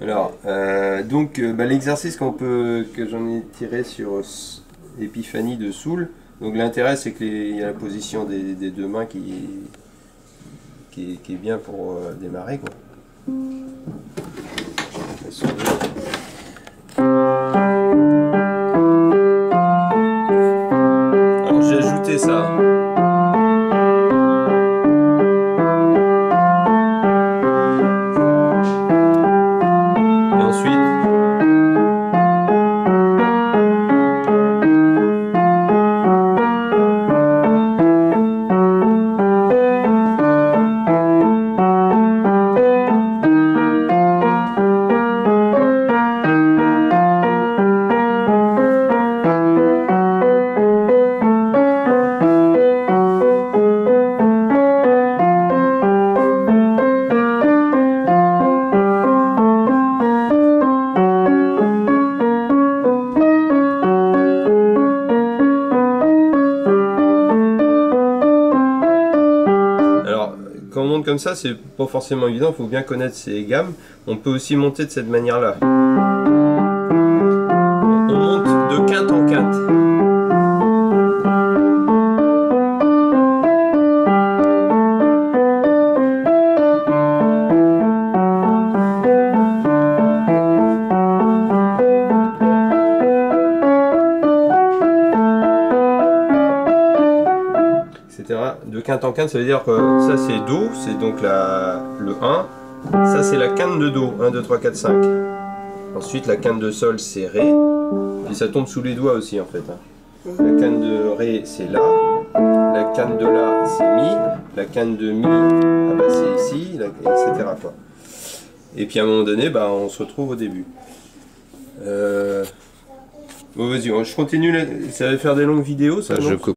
Alors, l'exercice que j'en ai tiré sur Épiphanie de Soul. Donc l'intérêt c'est qu'il y a la position des deux mains qui est bien pour démarrer quoi. Alors j'ai ajouté ça. Et ensuite quand on monte comme ça, c'est pas forcément évident, il faut bien connaître ses gammes. On peut aussi monter de cette manière-là. On monte de quinte en quinte. De quinte en quinte, ça veut dire que ça c'est Do, c'est donc le 1, ça c'est la quinte de Do, 1, 2, 3, 4, 5. Ensuite la quinte de Sol c'est Ré, puis ça tombe sous les doigts aussi en fait. La quinte de Ré c'est La, la quinte de La c'est Mi, la quinte de Mi c'est ici, etc. quoi. Et puis à un moment donné, on se retrouve au début. Bon vas-y, je continue, ça va faire des longues vidéos ça.